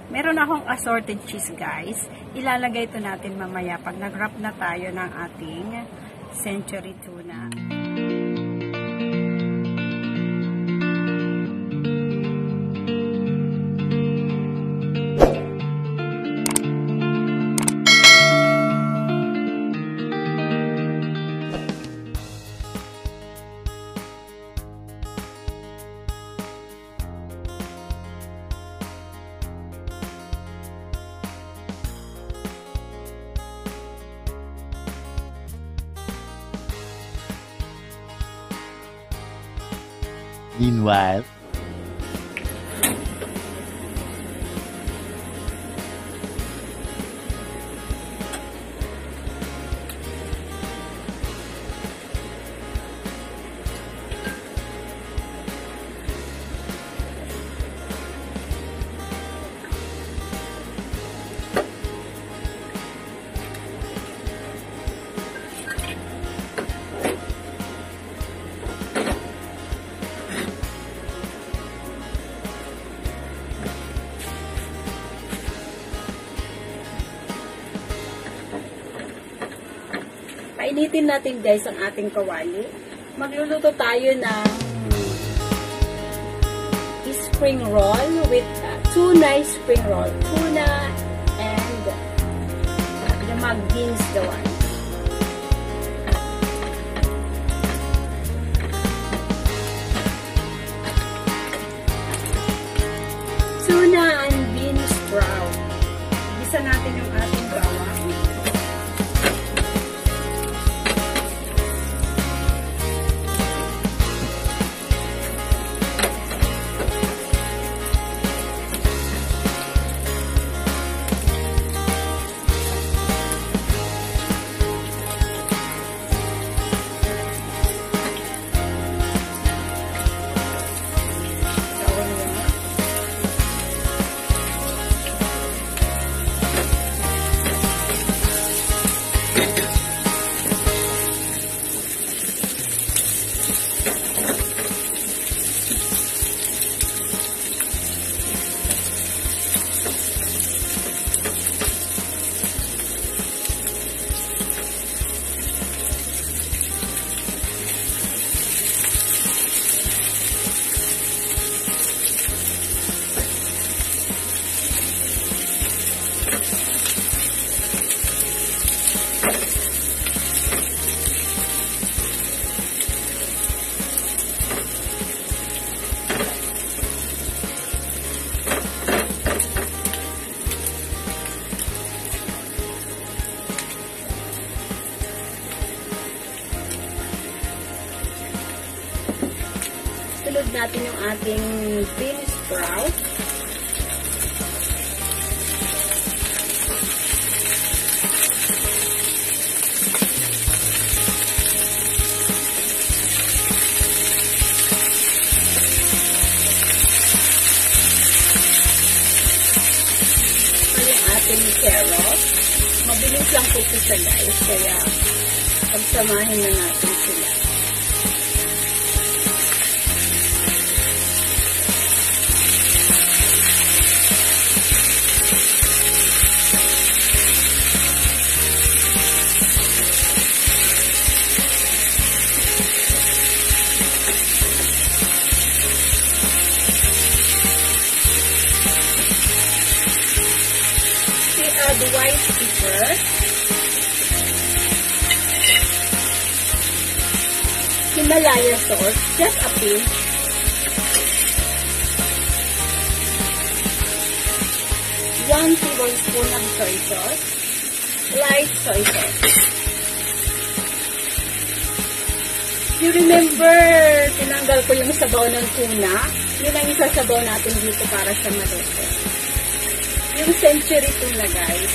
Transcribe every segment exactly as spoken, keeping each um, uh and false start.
Meron akong assorted cheese, guys. Ilalagay ito natin mamaya pag nag-wrap na tayo ng ating century tuna. Meanwhile, painitin natin, guys, ang ating kawali. Magluluto tayo ng spring roll with uh, tuna spring roll. Tuna and uh, the mag beans the one. Tuna and beans sprout. Gisa natin yung ating bawang. Sunod natin yung ating bean sprout. So, yung ating carrot. Mabilis lang po ito siya, guys. Kaya, pagsamahin na natin sila. The white pepper, Himalaya salt, just a pinch, one tablespoon of soy sauce, light soy sauce. You remember, tinanggal ko yung sabaw ng tuna, yun ang isasabaw natin dito para sa maluto. Yung century tuna, guys.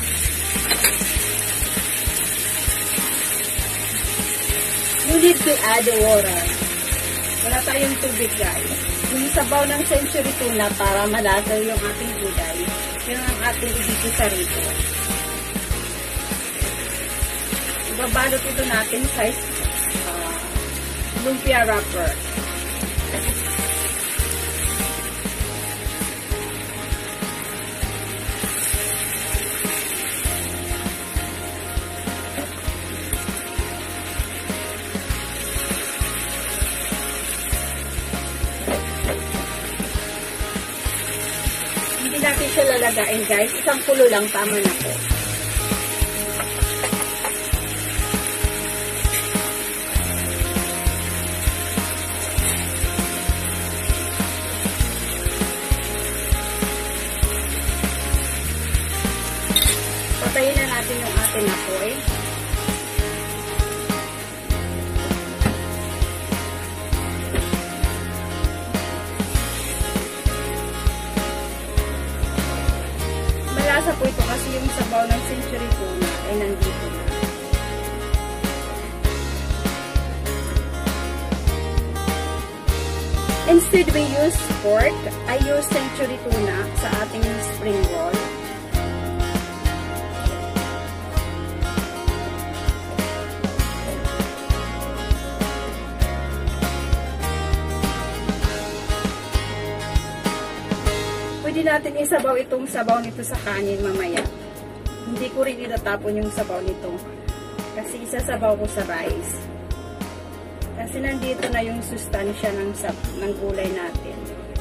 You need to add water. Wala tayong tubig, guys. Yung sabaw ng century tuna para malasa yung ating gulay. Yun ang ating ibigisa rito. Ibabalot ito natin sa uh, lumpia wrapper. natin siya lalagain guys. Isang kulo lang, tama na po. Patayin na natin yung ating apoy. Malasa po ito kasi yung sabaw ng century tuna ay nandito na. Instead we use pork, I use century tuna sa ating spring roll. Pwede natin isabaw itong sabaw nito sa kanin mamaya. Hindi ko rin itatapon yung sabaw nito. Kasi isasabaw ko sa rice. Kasi nandito na yung sustansya ng, ng gulay natin.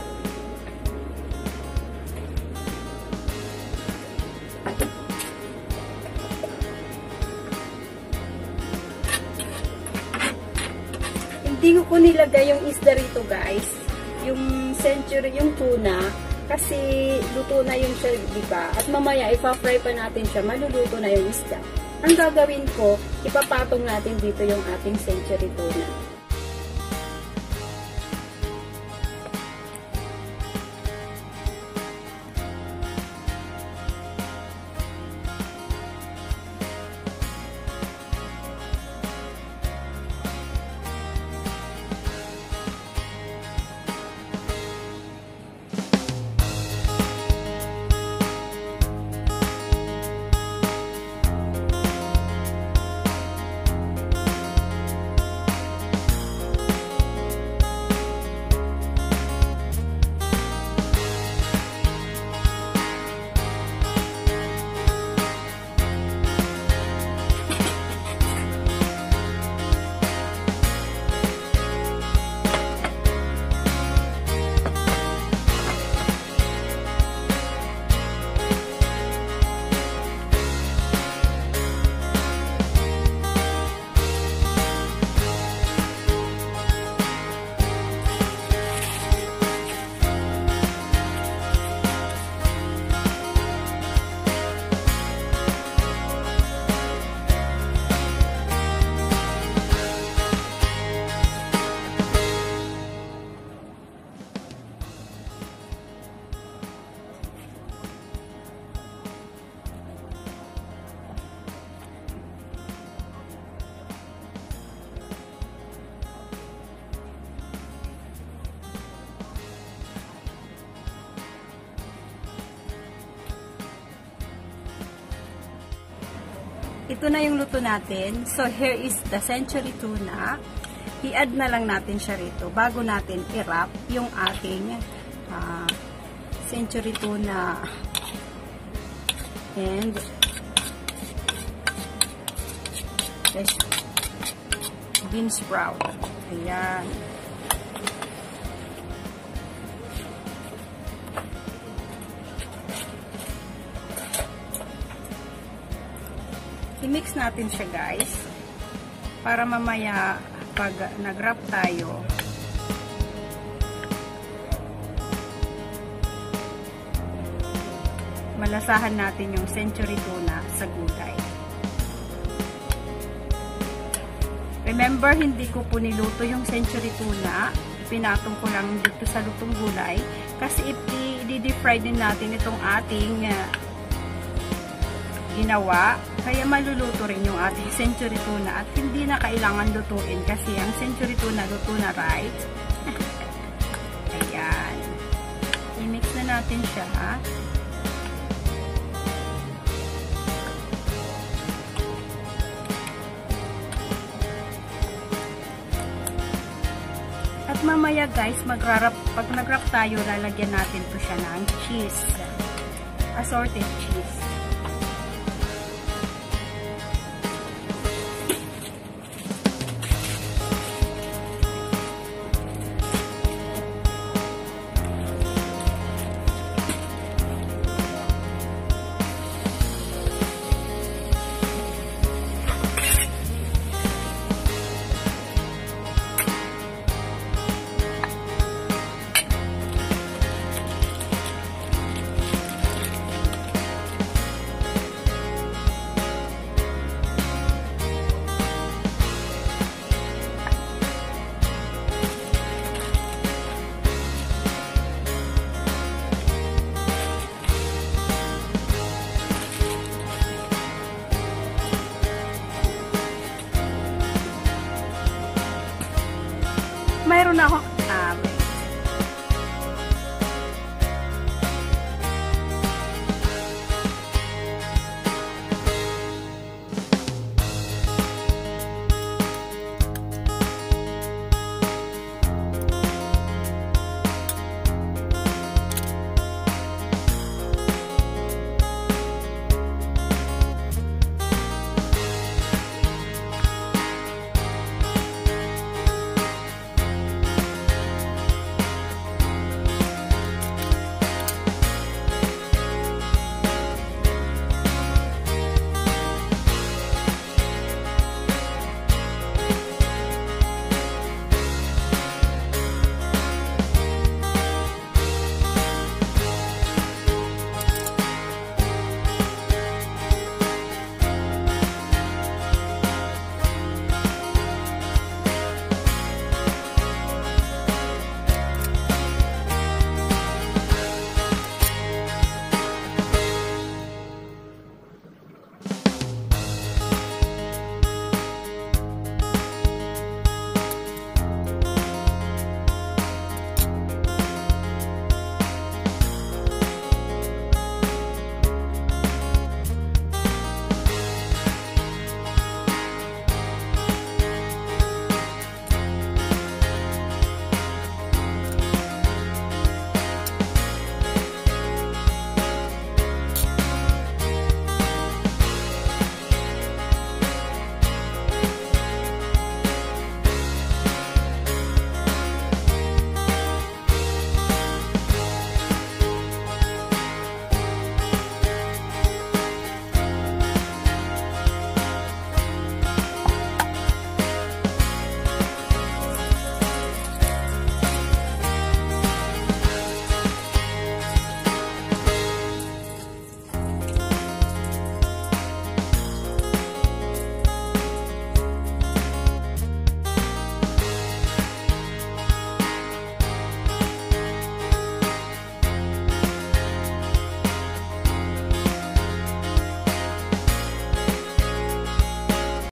Hindi ko nilagay yung isda rito guys. Yung century, yung tuna. Kasi luto na yung siya, diba? At mamaya, ipa-fry pa natin siya, maluluto na yung isda. Ang gagawin ko, ipapatong natin dito yung ating century tuna. Ito na yung luto natin. So, here is the century tuna. I-add na lang natin siya rito bago natin i-wrap yung ating uh, century tuna. And this bean sprout. Ayan. I-mix natin siya guys para mamaya pag nag-wrap tayo malasahan natin yung century tuna sa gulay. Remember, hindi ko po niluto yung century tuna, pinatong ko lang dito sa lutong gulay kasi i-deep-fry din natin itong ating uh, ginawa, kaya maluluto rin yung ating century tuna at hindi na kailangan lutuin kasi ang century tuna luto na right. Ayan. I-mix na natin siya. At mamaya guys, mag-wrap, pag nag-wrap tayo, lalagyan natin po siya ng cheese. Assorted cheese. meron na ako,